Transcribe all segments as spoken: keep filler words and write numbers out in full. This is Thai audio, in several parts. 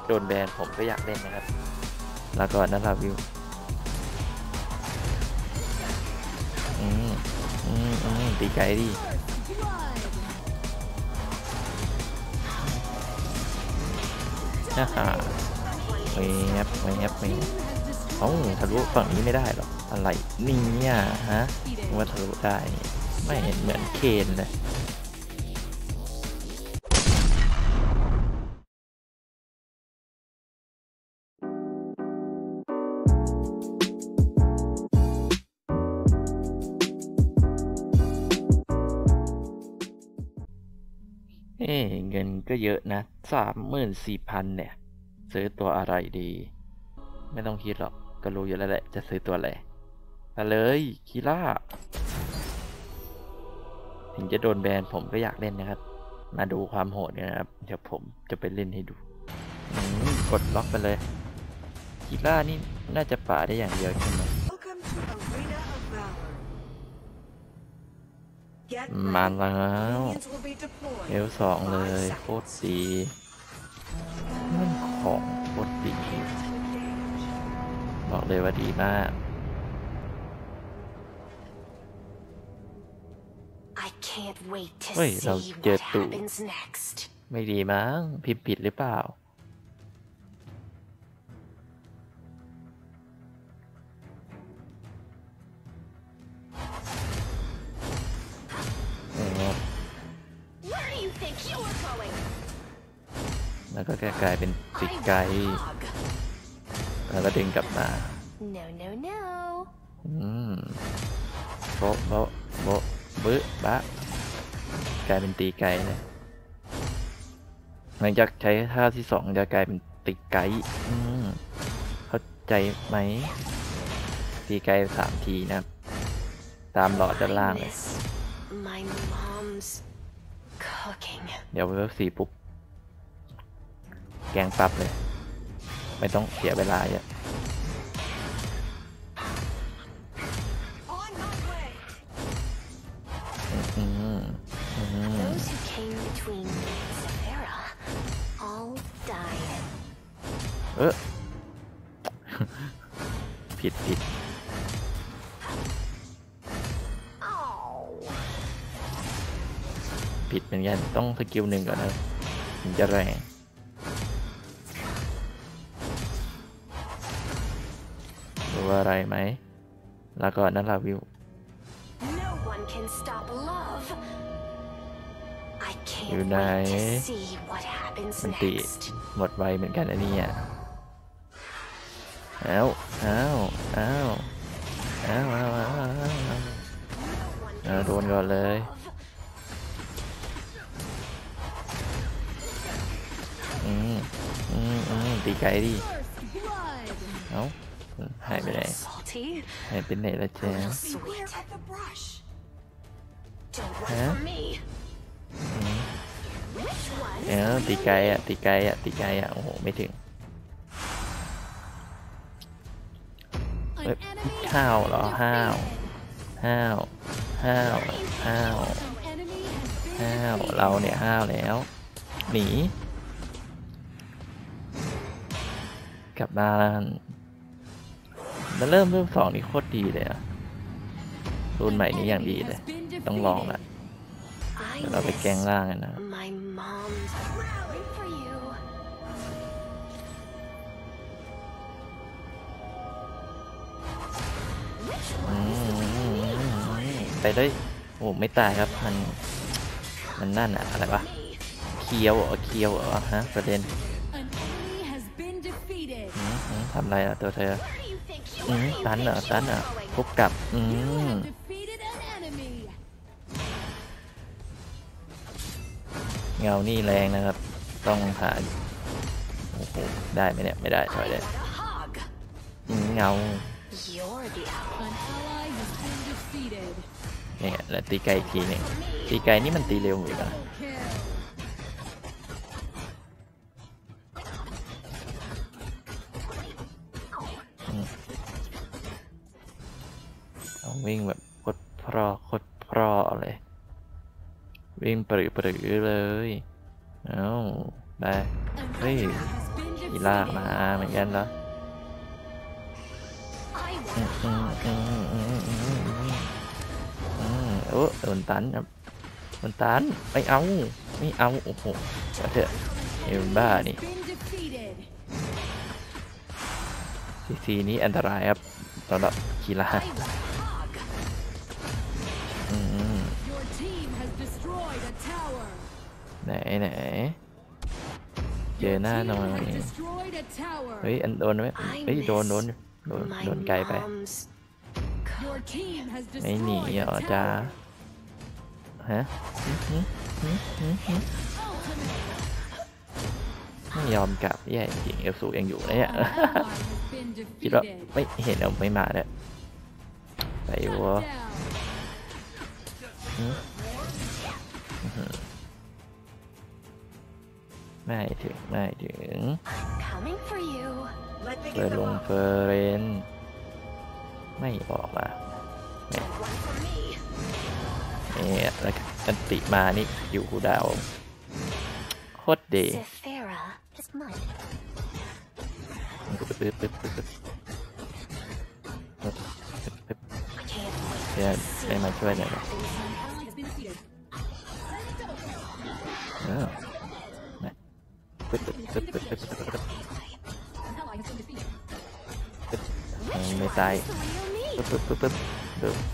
โดนแบนผมก็อยากเล่นนะครับแล้วก่อนนะลาวิวอืมอืมอืมตีไกลดิฮ่าฮ่าไม่แอปไม่แอปไม่เอ้าทะลุฝั่งนี้ไม่ได้หรออะไรนี่เนี่ยฮะว่าทะลุได้ไม่เห็นเหมือนเคนเลยเอ้เงินก็เยอะนะสามหมื่นสี่พันเนี่ยซื้อตัวอะไรดีไม่ต้องคิดหรอกก็รู้อยู่แล้วแหละจะซื้อตัวอะไรมาเลยคีล่าถึงจะโดนแบนผมก็อยากเล่นนะครับมาดูความโหดกันนะครับเดี๋ยวผมจะไปเล่นให้ดูกดล็อกไปเลยคีล่านี่น่าจะป่าได้อย่างเดียวใช่ไหมมาแล้วเอลสองเลยโคตรดีมันของโคตรดีบอกเลยว่าดีมากเฮ้ยเราเจอตู่ไม่ดีมั้งพิมพ์ผิดหรือเปล่าแล้วก็กลายเป็นติดไกลแล้วก็ดึงกลับมาอืมโบโบโบบึ๊บะกลายเป็นตีไกลเลยหลังจากใช้ท่าที่สองจะกลายเป็นตีไกลอืมเข้าใจไหมตีไกลสามทีนะตามหลอดด้านล่างเลยเดี๋ยวเวิร์กสี่ปุ๊บแกงปั๊บเลยไม่ต้องเสียเวลาเยอะเออผิดผิดผิดเหมือนกันต้องสกิลหนึ่งก่อนนะถึงจะแรงดูอะไรไหมแล้วก็นั่นลาวิวอยู่ไหนมันตีหมดไวเหมือนกันอันนี้อ่ะอ้าวอ้าวอ้าวอ้าวอ้าวอ้าวอ้าวโดนก่อนเลยอืมอืมอืมตีไกลดิเอ้าหายไปไหนหายไปไหนละเจ๊ฮะเอ้าตีไกลอ่ะตีไกลอ่ะตีไกลอ่ะโอ้โหไม่ถึงห้าวเหรอห้าวห้าวห้าวห้าวห้าวเราเนี่ยห้าวแล้วหนีกลับบ้านมันเริ่มเริ่มสองนี่โคตรดีเลยอะรุ่นใหม่นี้อย่างดีเลยต้องลองละเดี๋ยวเราไปแกงล่างกันนะไปเลยโอ้ไม่ตายครับมันมันนั่นอะอะไรวะเคียวเหรอเคียวเหรอฮะประเด็นทำไรอะตัวเธอตันเหรอตันเหรอพบกับอืมเงานี่แรงนะครับต้องหาโอ้โหได้ไหมเนี่ยไม่ได้ถอยเลยเงาเนี่ยแล้วตีไกลทีนึงตีไกลนี่มันตีเร็วอยู่นะวิ่งแบบโคตรพรอโคตรพรอเลยวิ่งปรือปรือเลยเอ้าได้เฮ้ยกีฬามาเหมือนกันแล้วโอ้โดนตันครับโดนตันไม่เอาไม่เอาโอ้โหเถอะเอลบ้านี่ซีซีนี้อันตรายครับสำหรับกีฬาไหนไหนเจอหน้าหน่อยเฮ้ยอันโดนไหมเฮ้ยโดนโดนโดนโดนไกลไปไม่หนีเหรอจ้าฮะไม่ยอมกลับแย่จริงเอลสูยังอยู่นะเนี่ยคิดว่าไม่เห็นเอาไม่มาเนี่ยไปวะไม่ถึงไม่ถึงเฟอร์ลงเฟอร์เรนไม่ออกมาเนี่ยแล้วกันติมานี่อยู่คูดาวโคตรเดย์ปึ๊บปึ๊บปึ๊บปึ๊บปึ๊บเดี๋ยวได้มาช่วยหน่อยเออปึ๊บปึ๊บปึ๊บปึ๊บปึ๊บปึ๊บไม่ตายปึ๊บปึ๊บปึ๊บปึ๊บปึ๊บ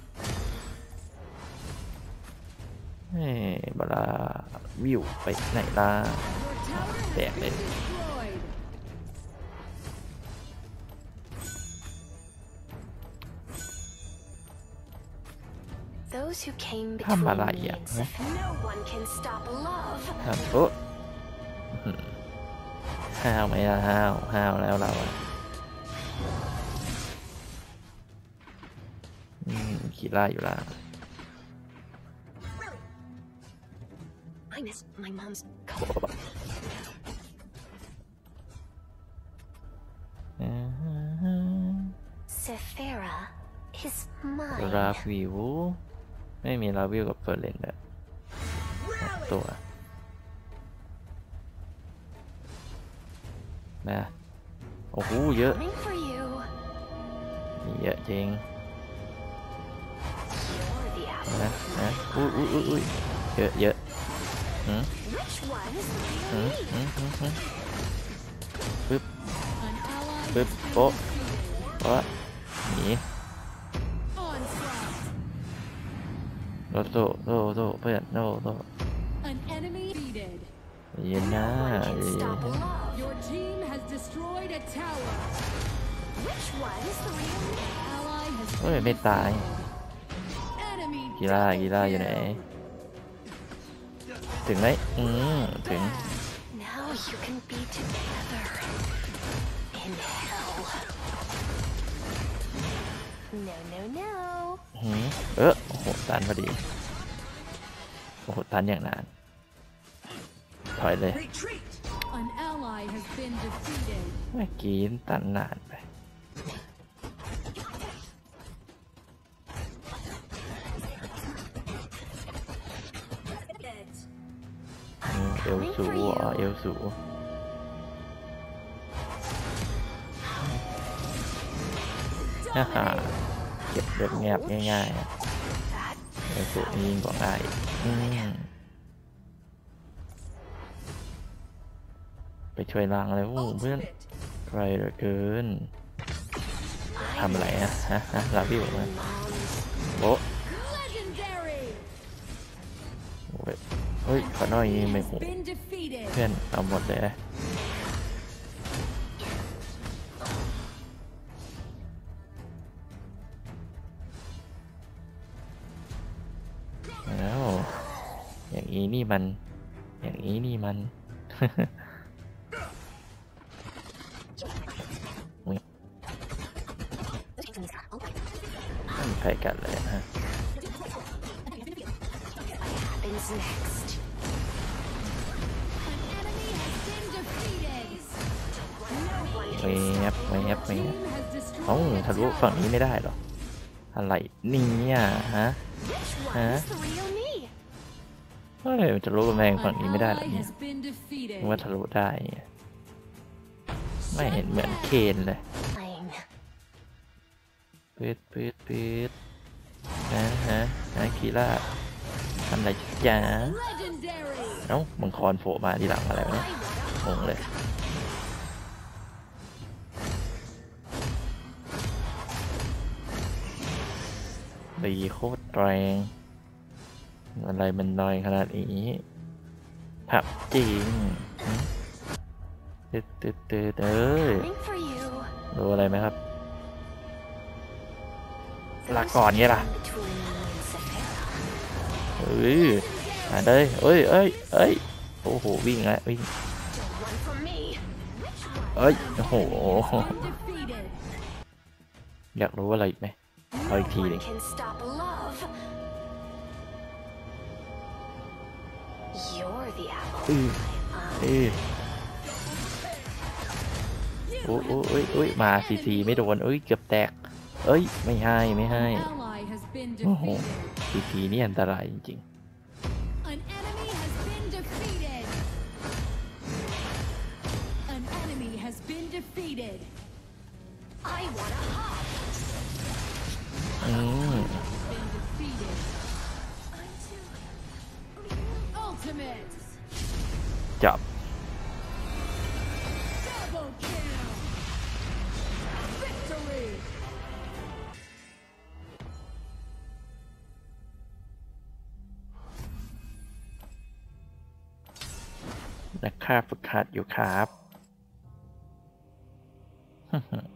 เฮ้ยบลาวิวไปไหนล่ะแตกเลยทำอะไรอ่ะทำโอ้ห้าวไหมล่ะห้าวห้าวแล้วเราอ่ะขี่ล่าอยู่ล่ะราวิวไม่มีราวิวกับเฟอร์เรนแบบตัวนะโอ้โหเยอะเยอะจริงนะนะอุ้ยอุ้ยอุ้ยอุ้ยเยอะเยอะหืมหืมหืมหืมหืมปึ๊บปึ๊บโป๊ะโป๊ะหนีโตโตโตโตเพื่อนโตโตเย็นนะเฮ้ยไม่ตายกีฬากีฬาอยู่ไหนถึงไหมอืมถึงเออโอ้โหตันพอดีโอ้โหตันอย่างนานถอยเลยเมื่อกี้ตันนานไปเอลสูอ๋อเอลสูฮ่าฮ่าเก็บเรียบเงียบง่ายๆเอลสูยิงกว่าง่ายไปช่วยล้างอะไรโอ้เพื่อนไกลเหลือเกินทำอะไรนะฮะฮะลาวิวมาโบ๊ะเฮ้ยขอหน่อยไม่โหเพื่อนเอาหมดเลยแล้วอย่างนี้นี่มันอย่างนี้นี่มันไม่มีใครกันเลยฮะไม่แอบไม่แอบไม่แอบเอ้าทะลุฝั่งนี้ไม่ได้หรออะไรนี่อ่ะฮะฮะเฮ้ยทะลุกำแพงฝั่งนี้ไม่ได้หรอเนี่ยว่าทะลุได้ไม่เห็นเหมือนเคนเลย Playing. ปืดปืดปืดฮะฮะฮะคีร่าทำอะไรจ้า Legendary. เอ้ามังกรโผล่มาทีหลังอะไรวะเนี่ย I ง wanna งเลยตีโคตรแรงอะไรมันน้อยขนาดนี้ผับจริงตืดตืดตืดเอ้ย coming for you. รู้อะไรไหมครับลาก่อนไงล่ะ Between me and Saphira. เอ้ยมาเลยเอ้ยเอ้ยเอ้ยโอ้โหวิ่งแล้ววิ่ง Don't run from me. เอ้ยโอ้โห Undefeated. อยากรู้อะไรอีกไหมเอาอีกทีห No นึ่ง one can stop love. You're the apple อือ of my เอ eye. อโอ้โอ้เอ้ยเอ้ยมาซีซีไม่โดนเอ้ยเกือบแตกเอ้ยไม่ให้ไม่ให้ Ally has been โอ้โห defeated. ซีซีนี่อันตรายจริง An enemy has been defeated. An enemy has been defeated. I wanna hop. ๆอืม Been defeated. Ultimate. จับ Double kill. Victory. นักฆ่าฝึกหัดอยู่ครับ